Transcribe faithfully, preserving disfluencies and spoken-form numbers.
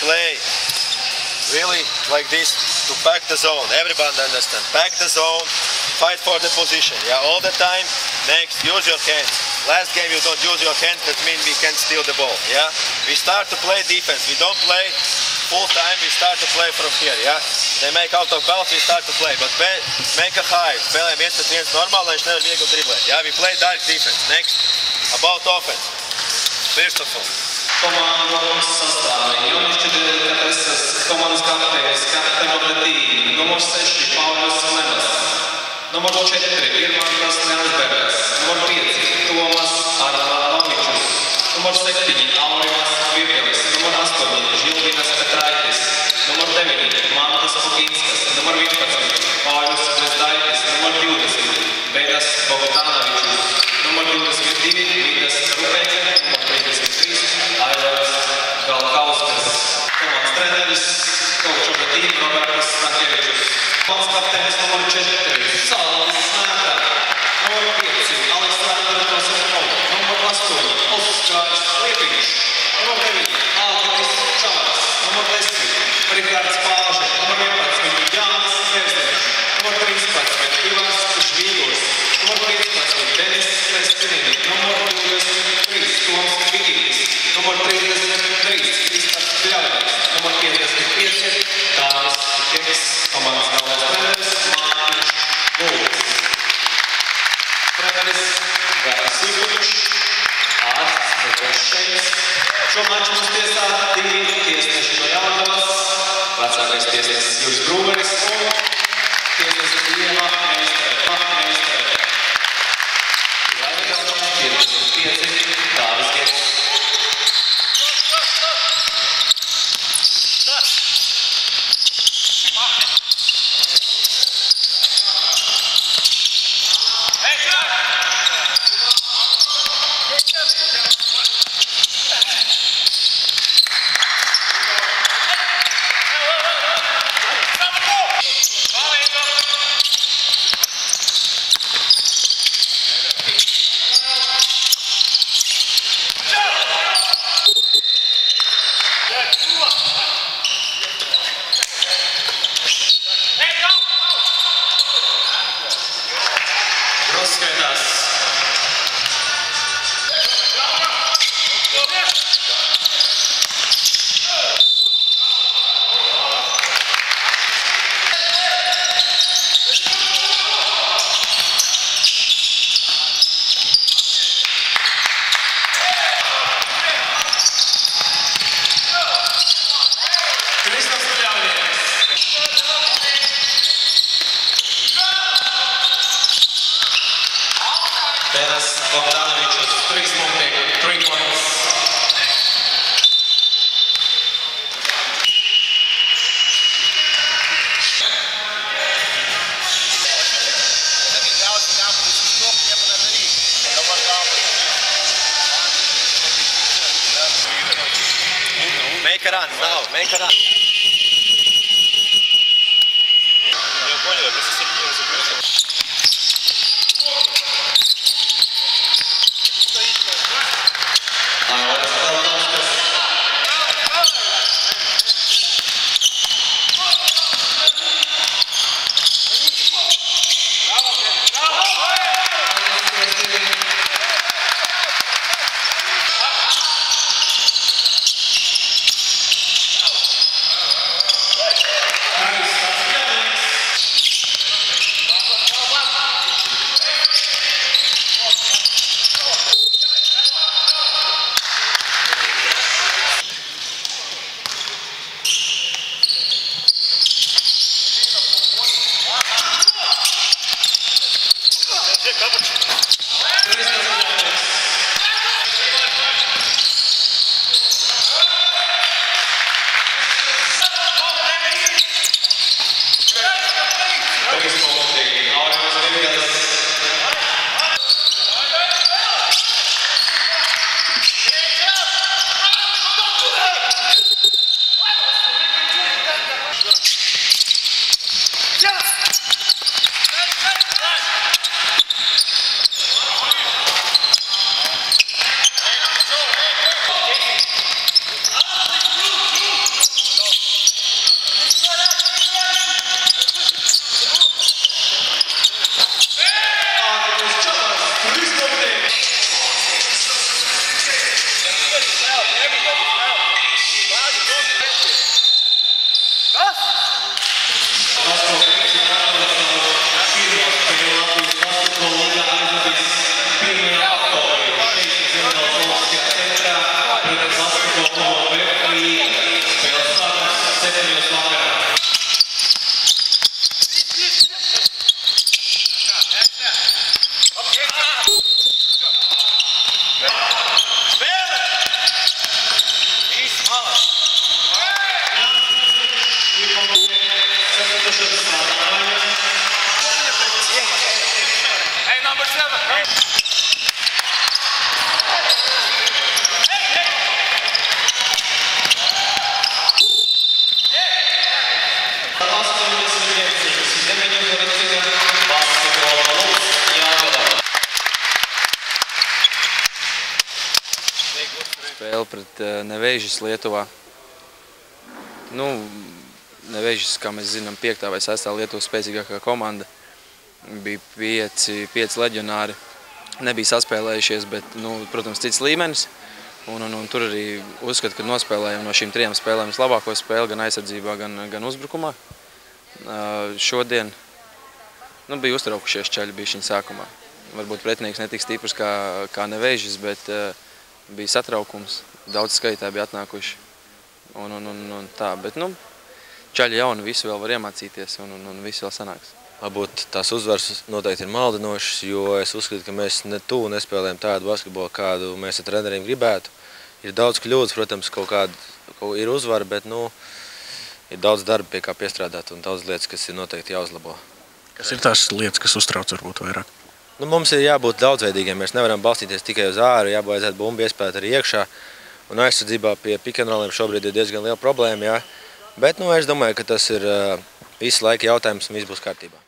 play really like this to pack the zone. Everybody understand. Pack the zone, fight for the position. Yeah, all the time. Next, use your hands. Last game you don't use your hands, that means we can steal the ball. Yeah, we start to play defense. We don't play full time. We start to play from here. Yeah, they make out of balance. We start to play, but make a high. Spēlē mjesto trijedeset normalno, neće nevaš viegli driblēt. Yeah, we play direct defense. Next, about offense. First of all. Komandu sastāvi Jonis Čedeļkatesas, komandas kapteinis, captain of the team, numur seši Pauļus Lemas, numur četri Irmantas Neansbergas, numur pieci Tomas Arlanovičus, numur septiņi Aurimas Virgelis, numur astoņi Žilvinas Petraitis, numur deviņi Mantas Pukinskas, numur vienpadsmit Pauļus Vezdaitis, numur divdesmit Benas Bogdanovičus, numur divdesmit divi Vidas Rupēke, numur trīsdesmit trīs Ailers Galkauskas. Komandas treneris, coach of the team Robertas Stankevičus. Komandas kapteinis numur četri Saldis Snēta, numur pieci Aleksandrs Tosevkov, numur astoņi Oskars Liepiņš, numur deviņi Algirds Čavars, numur desmit Rihards Pāže, numur vienpadsmit Jānis Zēzniņš, numur trīspadsmit Ivars Žvīgurs, numur piecpadsmit Denis Vestinini, numur divdesmit trīs Toms Vigītis, numur trīsdesmit trīs Kristaps Pļavnieks, numur piecdesmit pieci Dāvis Geks, komandas galvenais treneris Mārtiņš Gulbis. Treneris Gatis Iguļš, ārsts Edvards Šeins. Šo maču mums tiesā divi tiesneši no Jaungavas, vecākais tiesnesis Juris Brūveris un tiesnesis Ieva Meistere. Meistere. piecdesmit pieci Dāvis Geks. Benas Bogdanovičus, trīs punkti, three points. Make a run, now, make a run. Я понял, я просто сильнее запрыгнул. Spēle pret Nevežis Lietuvā. Nu, Nevežis, kā mēs zinām, piektā vai sestā Lietuvas spēcīgākā komanda. Bija pieci, pieci leģionāri. Nebija saspēlējušies, bet, nu, protams, cits līmenis. Un, un, un tur arī uzskatu, ka nospēlējam no šīm trijām spēlēm vislabāko spēli, gan aizsardzībā, gan, gan uzbrukumā. Uh, šodien nu, bija uztraukušies čaļi bišķiņ sākumā. Varbūt pretinieks netik stiprs kā, kā Nevežis, bet uh, bija satraukums. Daudz skaitā bija atnākuši. Un, un, un, un tā, bet, nu, čaļi jauni, visi vēl var iemācīties un, un, un visi vēl sanāks. Varbūt tās uzvaras noteikti ir maldinošas, jo es uzskatu, ka mēs ne tuvu nespēlējam tādu basketbolu, kādu mēs ar treneriem gribētu. Ir daudz kļūdas, protams, kaut kāda kaut ir uzvara, bet nu, ir daudz darba, pie kā piestrādāt un daudz lietas, kas ir noteikti jāuzlabo. Kas ir tās lietas, kas uztrauc varbūt vairāk? Nu, mums ir jābūt daudzveidīgiem, mēs nevaram balstīties tikai uz āru, jābaidzēt bumbu iespēt arī iekšā. Un aizsardzībā pie pick and rolliem šobrīd ir diezgan liela problēma, jā. Bet nu, es domāju, ka tas ir uh, visu laiku jautājums un viss būs kārtībā.